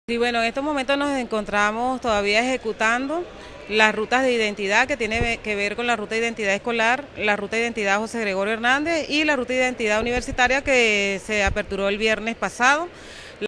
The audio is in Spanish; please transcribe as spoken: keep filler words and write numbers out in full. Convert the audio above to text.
Sí, bueno, en estos momentos nos encontramos todavía ejecutando las rutas de identidad que tiene que ver con la ruta de identidad escolar, la ruta de identidad José Gregorio Hernández y la ruta de identidad universitaria que se aperturó el viernes pasado.